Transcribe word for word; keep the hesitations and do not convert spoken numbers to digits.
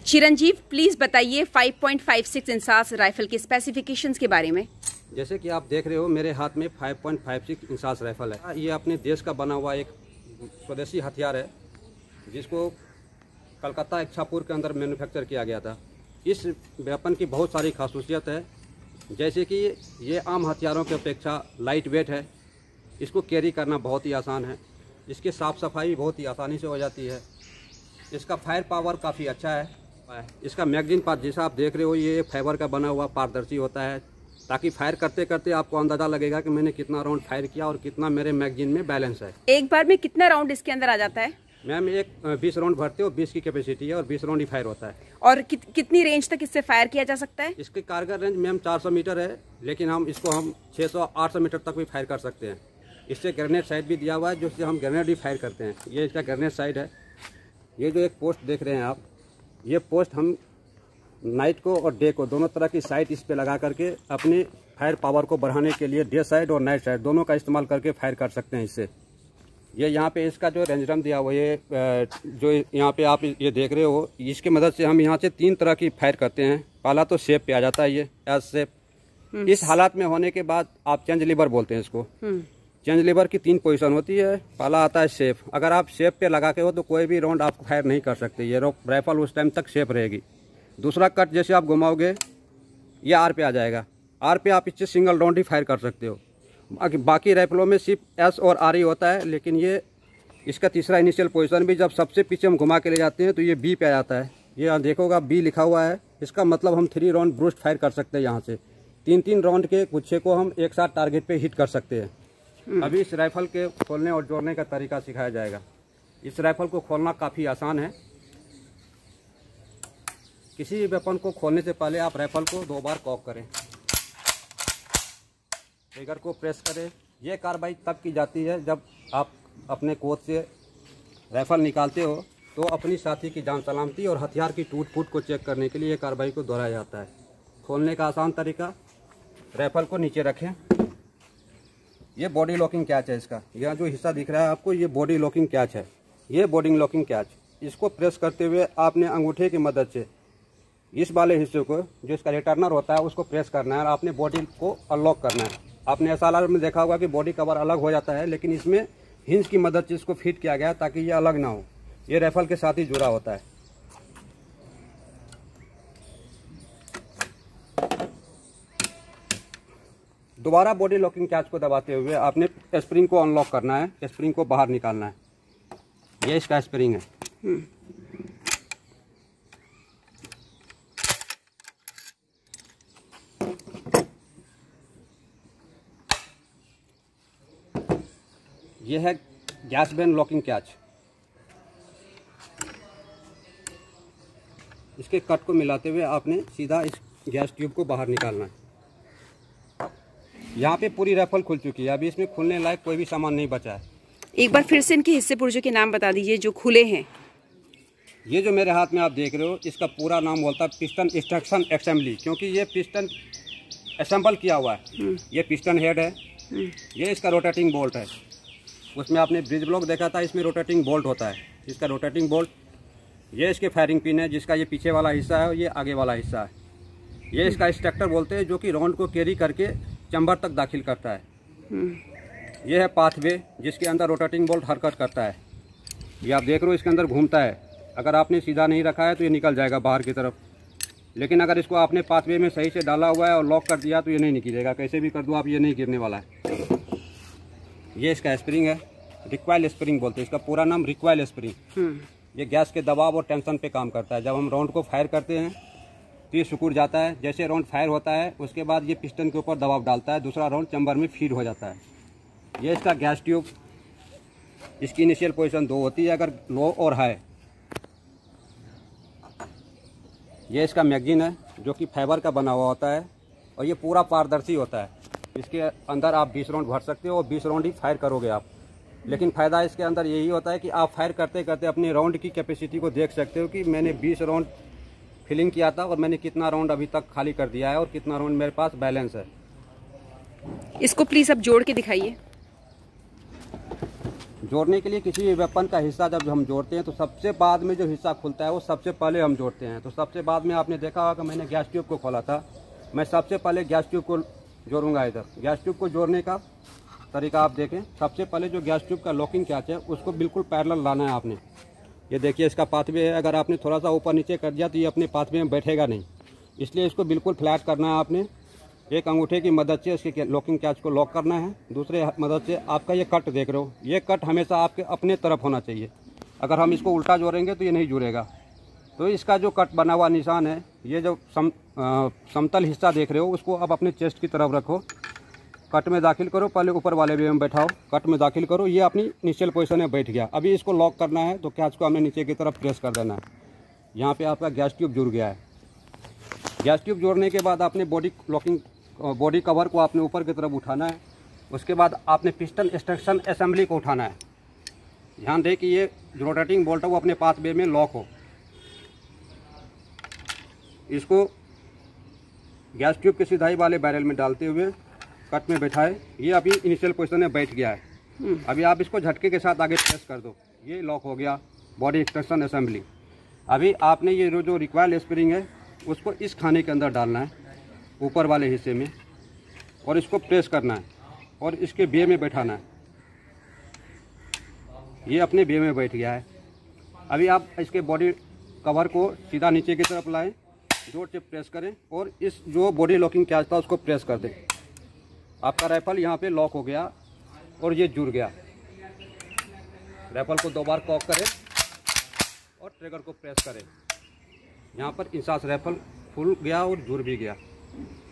चिरंजीव, please बताइए five point five six INSAS rifle के specifications के बारे में। जैसे कि आप देख रहे हो मेरे हाथ में five point five six INSAS rifle है। ये अपने देश का बना हुआ एक स्वदेशी हथियार है जिसको कलकत्ता इच्छापुर के अंदर मैन्युफैक्चर किया गया था। इस वेपन की बहुत सारी खासूसियत है, जैसे कि ये आम हथियारों की अपेक्षा लाइट वेट है, इसको कैरी करना बहुत ही आसान है, इसकी साफ़ सफाई बहुत ही आसानी से हो जाती है, इसका फायर पावर काफ़ी अच्छा है। इसका मैगजीन पार्ट जैसा आप देख रहे हो ये फाइबर का बना हुआ पारदर्शी होता है, ताकि फायर करते करते आपको अंदाज़ा लगेगा कि मैंने कितना राउंड फायर किया और कितना मेरे मैगजीन में बैलेंस है। एक बार में कितना राउंड इसके अंदर आ जाता है? मैम एक बीस राउंड भरते हो, बीस की कैपेसिटी है और बीस राउंड ही फायर होता है। और कि, कितनी रेंज तक इससे फायर किया जा सकता है? इसकी कारगर रेंज मैम चार सौ मीटर है, लेकिन हम इसको हम छः सौ आठ सौ मीटर तक भी फायर कर सकते हैं। इससे ग्रेनेड साइड भी दिया हुआ है, जिससे हम ग्रेनेड भी फायर करते हैं। ये इसका ग्रेनेड साइड है। ये जो एक पोस्ट देख रहे हैं आप, ये पोस्ट हम नाइट को और डे को दोनों तरह की साइड इस पे लगा करके अपनी फायर पावर को बढ़ाने के लिए डे साइड और नाइट साइड दोनों का इस्तेमाल करके फायर कर सकते हैं इससे। ये यहाँ पे इसका जो रेंजरम दिया हुआ ये जो यहाँ पे आप ये देख रहे हो, इसकी मदद से हम यहाँ से तीन तरह की फायर करते हैं। पहला तो शेप पे आ जाता है, ये एस शेप। इस हालात में होने के बाद आप चेंज लीवर बोलते हैं इसको। चेंज लीवर की तीन पोजीशन होती है। पहला आता है शेप। अगर आप शेप पे लगा के हो तो कोई भी राउंड आप फायर नहीं कर सकते, ये राइफल उस टाइम तक शेप रहेगी। दूसरा कट जैसे आप घुमाओगे ये आर पे आ जाएगा। आर पे आप इससे सिंगल राउंड ही फायर कर सकते हो। बाकी राइफलों में सिर्फ एस और आर ही होता है, लेकिन ये इसका तीसरा इनिशियल पोजीशन भी जब सबसे पीछे हम घुमा के ले जाते हैं तो ये बी पे आ जाता है। ये आप देखोगा बी लिखा हुआ है, इसका मतलब हम थ्री राउंड ब्रूस्ट फायर कर सकते हैं। यहाँ से तीन तीन राउंड के गुच्छे को हम एक साथ टारगेट पे हिट कर सकते हैं। अभी इस राइफल के खोलने और जोड़ने का तरीका सिखाया जाएगा। इस राइफल को खोलना काफ़ी आसान है। किसी भी वेपन को खोलने से पहले आप राइफल को दो बार कॉक करें, ट्रिगर को प्रेस करें। ये कार्रवाई तब की जाती है जब आप अपने कोट से राइफल निकालते हो तो अपनी साथी की जान सलामती और हथियार की टूट फूट को चेक करने के लिए ये कार्रवाई को दोहराया जाता है। खोलने का आसान तरीका, राइफल को नीचे रखें। ये बॉडी लॉकिंग कैच है इसका। यह जो हिस्सा दिख रहा है आपको, ये बॉडी लॉकिंग कैच है। ये बॉडी लॉकिंग कैच, इसको प्रेस करते हुए आपने अंगूठे की मदद से इस वाले हिस्से को जो इसका रिटर्नर होता है उसको प्रेस करना है और आपने बॉडी को अनलॉक करना है। आपने एस एल आर में देखा होगा कि बॉडी कवर अलग हो जाता है, लेकिन इसमें हिंज की मदद से इसको फिट किया गया ताकि ये अलग ना हो। ये राइफल के साथ ही जुड़ा होता है। दोबारा बॉडी लॉकिंग कैच को दबाते हुए आपने स्प्रिंग को अनलॉक करना है, स्प्रिंग को बाहर निकालना है। ये इसका स्प्रिंग है। ये है गैस बैन लॉकिंग कैच। इसके कट को मिलाते हुए आपने सीधा इस गैस ट्यूब को बाहर निकालना है। यहाँ पे पूरी राइफल खुल चुकी है, अभी इसमें खुलने लायक कोई भी सामान नहीं बचा है। एक बार फिर से इनके हिस्से पुर्जों के नाम बता दीजिए जो खुले हैं। ये जो मेरे हाथ में आप देख रहे हो, इसका पूरा नाम बोलता है पिस्टन इंस्ट्रक्शन असेंबली, क्योंकि ये पिस्टन असेंबल किया हुआ है। ये पिस्टन हेड है, ये इसका रोटेटिंग बोल्ट है। उसमें आपने ब्रिज ब्लॉक देखा था, इसमें रोटेटिंग बोल्ट होता है। इसका रोटेटिंग बोल्ट, ये इसके फायरिंग पिन है जिसका ये पीछे वाला हिस्सा है और ये आगे वाला हिस्सा है। ये इसका स्ट्रक्चर बोलते हैं जो कि राउंड को कैरी करके चैम्बर तक दाखिल करता है। ये है पाथवे जिसके अंदर रोटेटिंग बोल्ट हरकत करता है। ये आप देख रहे हो इसके अंदर घूमता है। अगर आपने सीधा नहीं रखा है तो ये निकल जाएगा बाहर की तरफ, लेकिन अगर इसको आपने पाथवे में सही से डाला हुआ है और लॉक कर दिया तो ये नहीं निकलेगा। कैसे भी कर दो आप, ये नहीं गिरने वाला है। ये इसका स्प्रिंग है, रिक्वाइल स्प्रिंग बोलते हैं। इसका पूरा नाम रिक्वाइल स्प्रिंग। ये गैस के दबाव और टेंशन पे काम करता है। जब हम राउंड को फायर करते हैं तो ये सिकुड़ जाता है। जैसे राउंड फायर होता है उसके बाद ये पिस्टन के ऊपर दबाव डालता है, दूसरा राउंड चैम्बर में फीड हो जाता है। ये इसका गैस ट्यूब, इसकी इनिशियल पोजीशन दो होती है अगर लो और हाई। ये इसका मैगजीन है जो कि फाइबर का बना हुआ होता है और ये पूरा पारदर्शी होता है। इसके अंदर आप बीस राउंड भर सकते हो और बीस राउंड ही फायर करोगे आप। लेकिन फ़ायदा इसके अंदर यही होता है कि आप फायर करते करते अपने राउंड की कैपेसिटी को देख सकते हो कि मैंने बीस राउंड फिलिंग किया था और मैंने कितना राउंड अभी तक खाली कर दिया है और कितना राउंड मेरे पास बैलेंस है। इसको प्लीज़ अब जोड़ के दिखाइए। जोड़ने के लिए किसी भी वेपन का हिस्सा जब हम जोड़ते हैं तो सबसे बाद में जो हिस्सा खुलता है वो सबसे पहले हम जोड़ते हैं। तो सबसे बाद में आपने देखा होगा कि मैंने गैस ट्यूब को खोला था, मैं सबसे पहले गैस ट्यूब को जोड़ूंगा। इधर गैस ट्यूब को जोड़ने का तरीका आप देखें। सबसे पहले जो गैस ट्यूब का लॉकिंग कैच है उसको बिल्कुल पैरेलल लाना है आपने। ये देखिए इसका पाथवे है, अगर आपने थोड़ा सा ऊपर नीचे कर दिया तो ये अपने पाथवे में बैठेगा नहीं, इसलिए इसको बिल्कुल फ्लैट करना है आपने। एक अंगूठे की मदद से इसके लॉकिंग कैच को लॉक करना है, दूसरे मदद से आपका ये कट देख रहे हो, ये कट हमेशा आपके अपने तरफ होना चाहिए। अगर हम इसको उल्टा जोड़ेंगे तो ये नहीं जुड़ेगा। तो इसका जो कट बना हुआ निशान है, ये जो सम आ, समतल हिस्सा देख रहे हो उसको अब अपने चेस्ट की तरफ रखो, कट में दाखिल करो, पहले ऊपर वाले वे में बैठाओ, कट में दाखिल करो, ये अपनी इनिशियल पोजीशन में बैठ गया। अभी इसको लॉक करना है तो कैच को हमने नीचे की तरफ प्रेस कर देना है। यहाँ पे आपका गैस ट्यूब जुड़ गया है। गैस ट्यूब जोड़ने के बाद आपने बॉडी लॉकिंग बॉडी कवर को आपने ऊपर की तरफ उठाना है। उसके बाद आपने पिस्टन एक्सट्रैक्शन असेंबली को उठाना है। ध्यान दें कि ये जो रोटेटिंग बोल्ट है वो अपने पाथ वे में लॉक हो। इसको गैस ट्यूब के सिधाई वाले बैरल में डालते हुए कट में बैठाए। ये अभी इनिशियल पोजीशन में बैठ गया है। अभी आप इसको झटके के साथ आगे प्रेस कर दो, ये लॉक हो गया बॉडी एक्सट्रैक्शन असेंबली। अभी आपने ये जो रिक्वायर्ड स्प्रिंग है उसको इस खाने के अंदर डालना है, ऊपर वाले हिस्से में, और इसको प्रेस करना है और इसके बे में बैठाना है। ये अपने बे में बैठ गया है। अभी आप इसके बॉडी कवर को सीधा नीचे की तरफ लाएं, जोर से प्रेस करें और इस जो बॉडी लॉकिंग कैच था उसको प्रेस कर दें। आपका राइफल यहाँ पे लॉक हो गया और ये जुड़ गया। राइफल को दो बार कॉक करें और ट्रिगर को प्रेस करें। यहाँ पर इंसास राइफल खुल गया और जुड़ भी गया।